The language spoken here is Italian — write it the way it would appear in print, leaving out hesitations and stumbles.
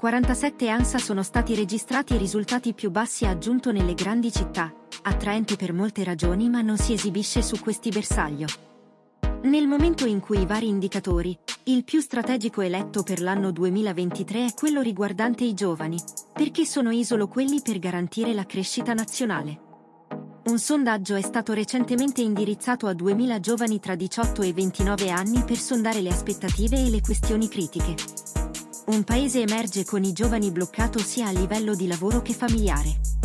47 ANSA sono stati registrati i risultati più bassi aggiunto nelle grandi città, attraenti per molte ragioni ma non si esibisce su questi bersaglio. Nel momento in cui i vari indicatori, il più strategico eletto per l'anno 2023 è quello riguardante i giovani, perché sono solo quelli per garantire la crescita nazionale. Un sondaggio è stato recentemente indirizzato a 2000 giovani tra 18 e 29 anni per sondare le aspettative e le questioni critiche. Un paese emerge con i giovani bloccato sia a livello di lavoro che familiare.